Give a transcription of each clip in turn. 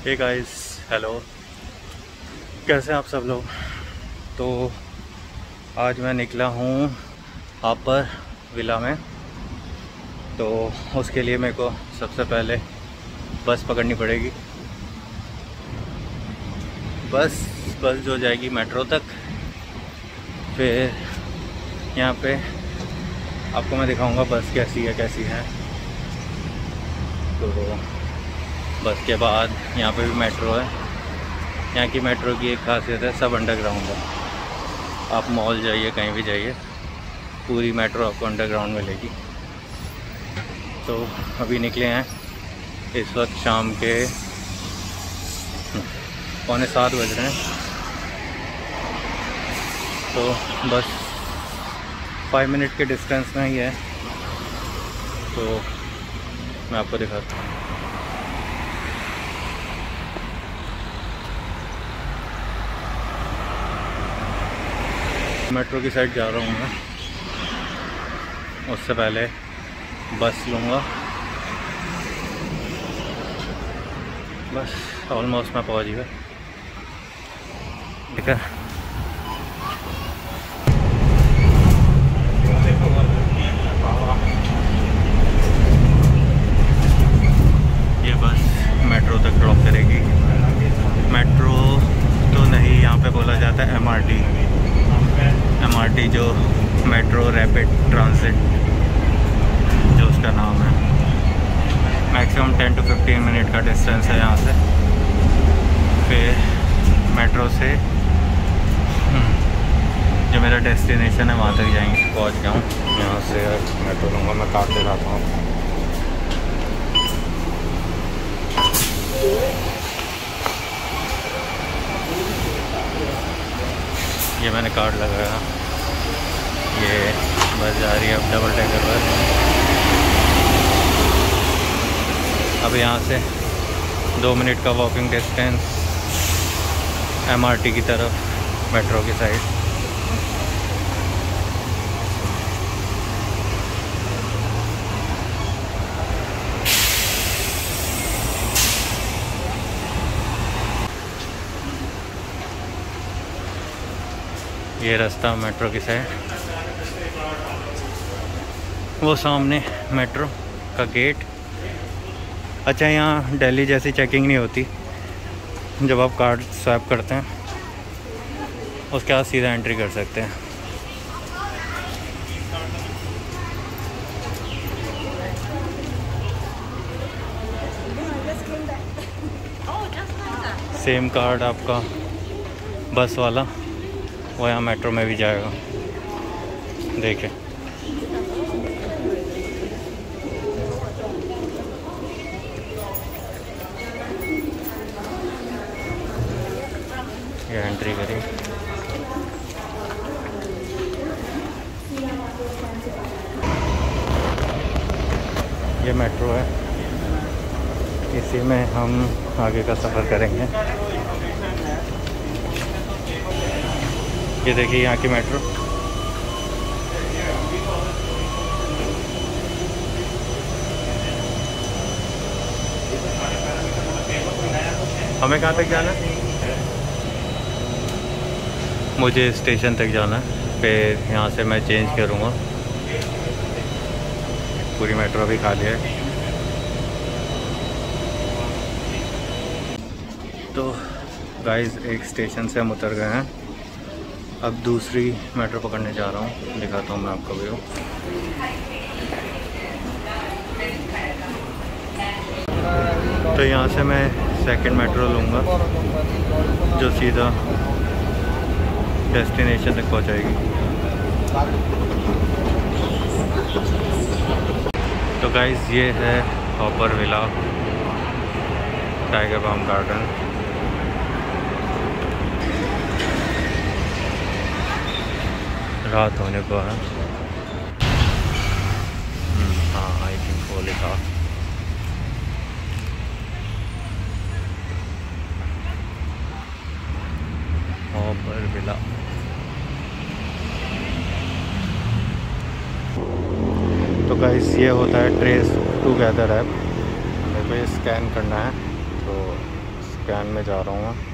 Hey guys, hello. कैसे हैं आप सब लोग। तो आज मैं निकला हूँ अपर विला में। तो उसके लिए मेरे को सबसे पहले बस पकड़नी पड़ेगी। बस जो जाएगी मेट्रो तक। फिर यहाँ पे आपको मैं दिखाऊंगा बस कैसी है। तो बस के बाद यहाँ पे भी मेट्रो है। यहाँ की मेट्रो की एक खासियत है, सब अंडरग्राउंड है। आप मॉल जाइए, कहीं भी जाइए, पूरी मेट्रो आपको अंडरग्राउंड मिलेगी। तो अभी निकले हैं, इस वक्त शाम के 6:45 बज रहे हैं। तो बस 5 मिनट के डिस्टेंस में ही है। तो मैं आपको दिखाता हूँ। मेट्रो की साइड जा रहा हूँ मैं। उससे पहले बस लूँगा। बस ऑलमोस्ट मैं पहुँच गया। ठीक है। ये बस मेट्रो तक ड्रॉप करेगी। मेट्रो तो नहीं, यहाँ पे बोला जाता है एमआरटी, जो मेट्रो रैपिड ट्रांजिट जो उसका नाम है। मैक्सिमम 10 to 15 मिनट का डिस्टेंस है यहाँ से। फिर मेट्रो से जो मेरा डेस्टिनेशन है वहाँ तक जाएंगे, पहुँच गया हूँ। यहाँ से मेट्रो लूँगा, मैं कार्ड दिखाता हूँ। ये मैंने कार्ड लगाया। ये बस जा रही है अब डबल डेकर पर। अब यहाँ से 2 मिनट का वॉकिंग डिस्टेंस एमआरटी की तरफ, मेट्रो की साइड। ये रास्ता मेट्रो की साइड, वो सामने मेट्रो का गेट। अच्छा, यहाँ दिल्ली जैसी चेकिंग नहीं होती। जब आप कार्ड स्वैप करते हैं उसके बाद सीधा एंट्री कर सकते हैं। सेम कार्ड आपका बस वाला वो यहाँ मेट्रो में भी जाएगा। देखें, ये एंट्री करें। ये मेट्रो है, इसी में हम आगे का सफ़र करेंगे। ये देखिए यहाँ की मेट्रो। हमें कहाँ तक जाना है? मुझे स्टेशन तक जाना है। फिर यहाँ से मैं चेंज करूँगा। पूरी मेट्रो भी खाली है। तो गाइस, एक स्टेशन से हम उतर गए हैं। अब दूसरी मेट्रो पकड़ने जा रहा हूँ, दिखाता हूँ मैं आपको व्यू। तो यहाँ से मैं सेकंड मेट्रो लूँगा जो सीधा डेस्टिनेशन तक पहुँचाएगी। तो गाइस, ये है upper villa tiger balm garden. रात होने को है। हाँ, आई थिंक वो लिखा। अपर विला। तो गाइस, ये होता है ट्रेस टुगेदर ऐप। मेरे को ये स्कैन करना है, तो स्कैन में जा रहा हूँ मैं।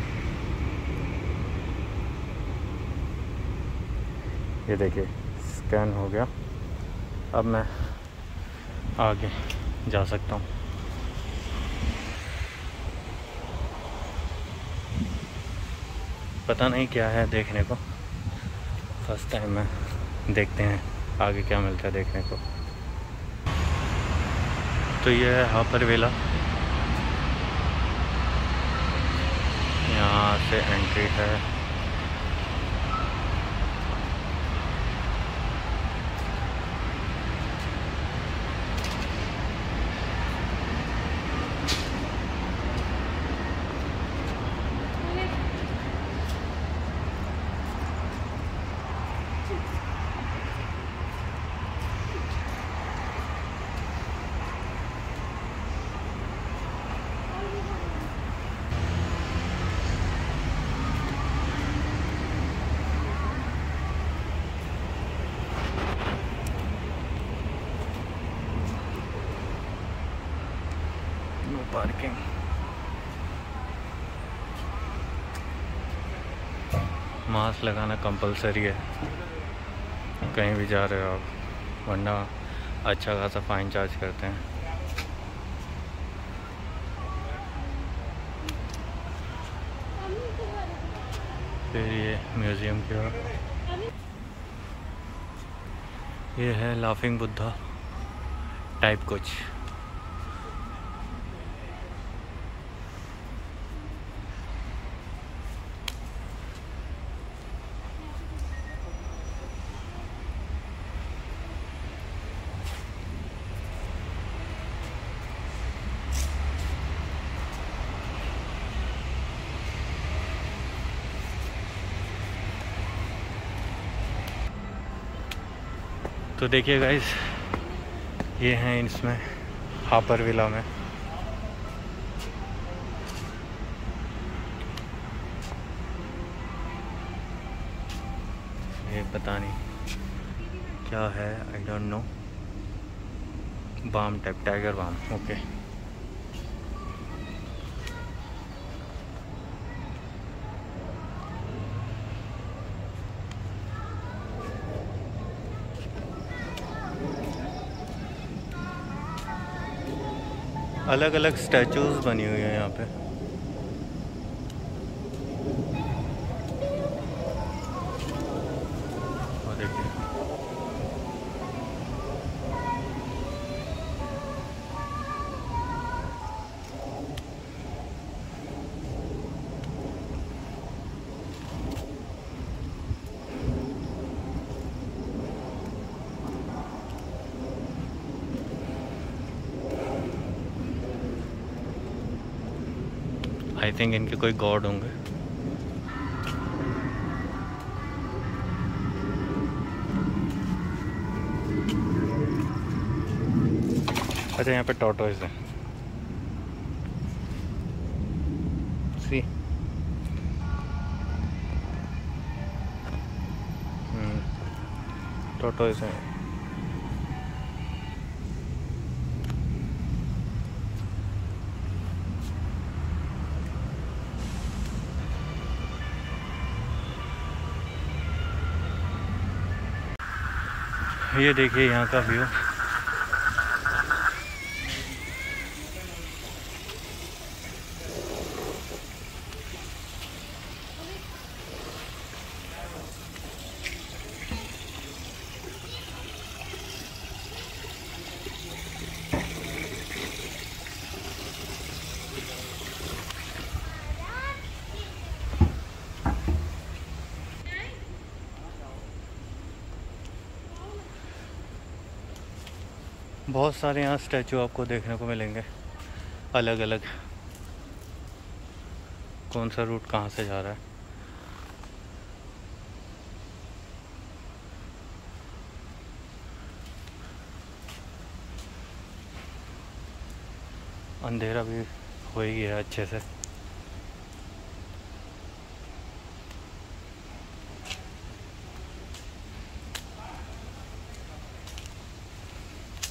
ये देखिए स्कैन हो गया। अब मैं आगे जा सकता हूँ। पता नहीं क्या है देखने को, फर्स्ट टाइम में। देखते हैं आगे क्या मिलता है देखने को। तो ये है हापर विला, यहाँ से एंट्री है। No parking. मास्क लगाना कंपलसरी है कहीं भी जा रहे हो आप, वरना अच्छा खासा फ़ाइन चार्ज करते हैं। फिर ये म्यूज़ियम की ओर, ये है लाफिंग बुद्धा टाइप कुछ। तो देखिए गाइस, ये हैं इसमें हापर विला में। ये पता नहीं क्या है, I don't know. Balm type, tiger balm, okay. अलग अलग स्टैचूज बनी हुई है यहाँ पे। और देखिए आई थिंक इनके कोई गॉड होंगे। अच्छा, यहाँ पे टॉर्टोइज है, सी। टॉर्टोइज है। ये देखिए यहाँ का व्यू। बहुत सारे यहाँ स्टैचू आपको देखने को मिलेंगे अलग अलग। कौन सा रूट कहाँ से जा रहा है। अंधेरा भी हो ही गया अच्छे से।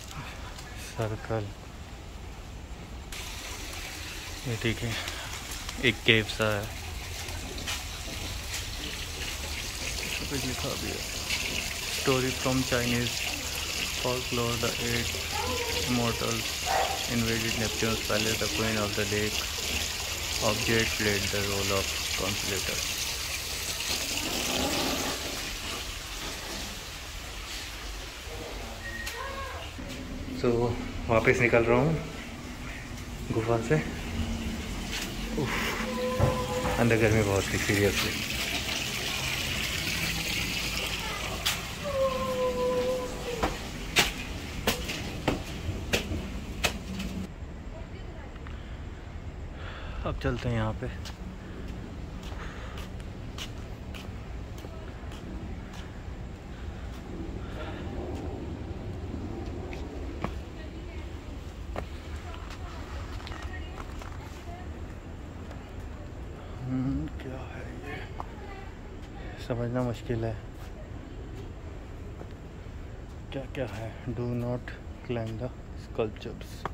सर्कल, ये देखिए एक केव सा है, कुछ लिखा भी है। Story from Chinese folklore, the 8 immortals invaded Neptune's palace. The queen of the lake of Jade played the role of consolator. So वापस निकल रहा हूँ गुफा से। अंदर गर्मी बहुत थी सीरियसली। अब चलते हैं यहाँ पे। क्या है ये, समझना मुश्किल है। क्या क्या है? Do not climb the sculptures.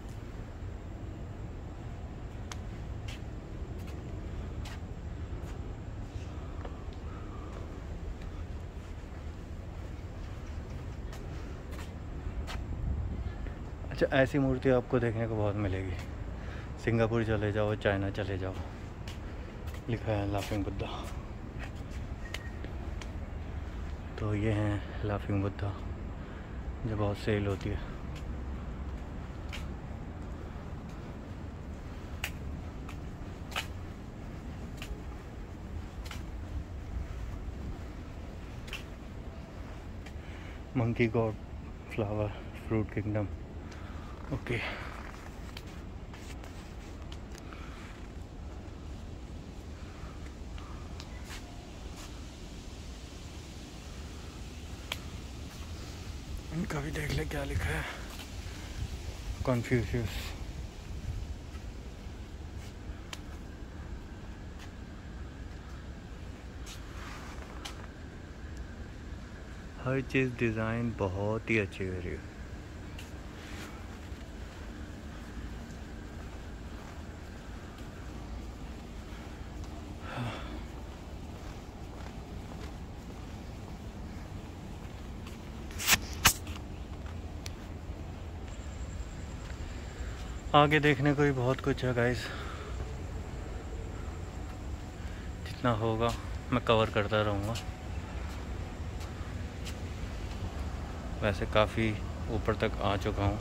अच्छा, ऐसी मूर्ति आपको देखने को बहुत मिलेगी। सिंगापुर चले जाओ, चाइना चले जाओ, लिखा है लाफिंग बुद्धा। तो ये हैं लाफिंग बुद्धा जो बहुत सेल होती है। Monkey god, flower, fruit kingdom. Okay इनका भी देख ले क्या लिखा है। कॉन्फ्यूशियस। हर चीज़ डिज़ाइन बहुत ही अच्छी करी है। आगे देखने को भी बहुत कुछ है गाइस। जितना होगा मैं कवर करता रहूँगा। वैसे काफ़ी ऊपर तक आ चुका हूँ।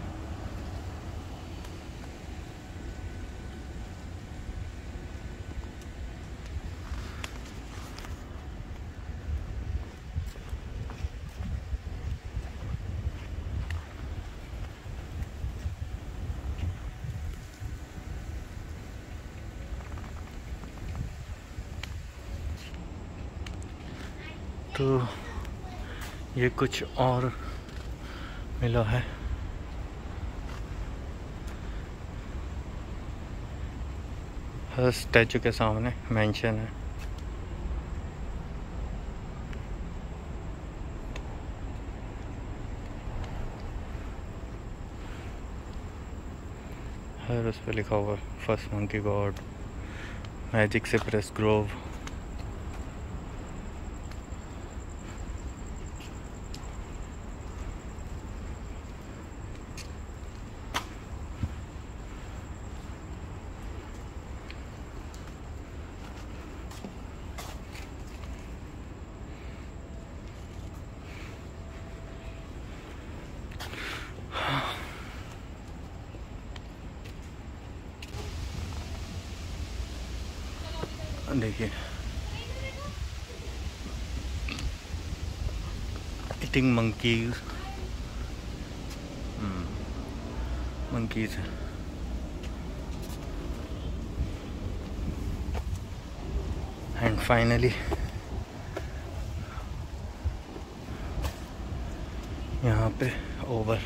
तो ये कुछ और मिला है। हर स्टैचू के सामने मेंशन है। हर उस पर लिखा हुआ फर्स्ट मंकी गॉड, मैजिक से प्रेस ग्रोव। देखिए ईटिंग मंकीज, मंकीज है। एंड फाइनली यहाँ पे ओवर।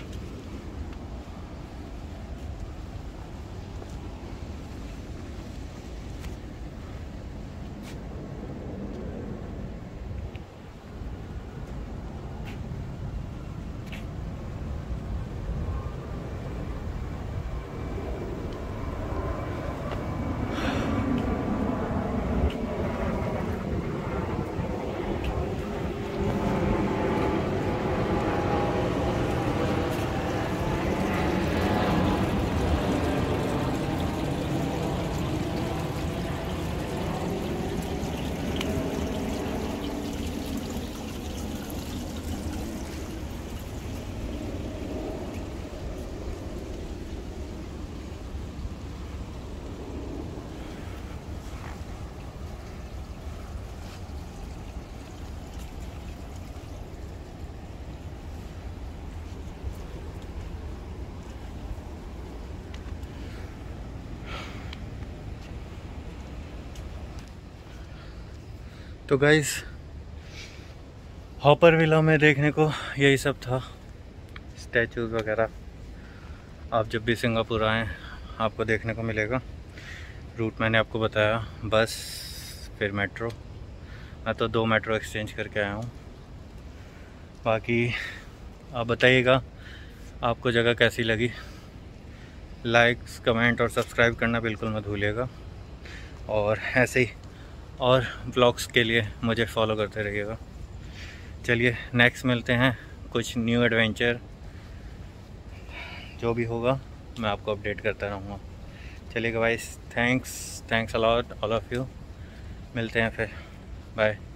तो गाइस हॉपर विला में देखने को यही सब था, स्टैचूज़ वगैरह। आप जब भी सिंगापुर आएँ आपको देखने को मिलेगा। रूट मैंने आपको बताया, बस फिर मेट्रो। मैं तो 2 मेट्रो एक्सचेंज करके आया हूँ। बाकी आप बताइएगा आपको जगह कैसी लगी। लाइक्स, कमेंट और सब्सक्राइब करना बिल्कुल मत भूलिएगा। और ऐसे ही और व्लॉग्स के लिए मुझे फॉलो करते रहिएगा। चलिए नेक्स्ट मिलते हैं, कुछ न्यू एडवेंचर जो भी होगा मैं आपको अपडेट करता रहूँगा। चलिए guys, thanks a lot all of you. मिलते हैं फिर, बाय।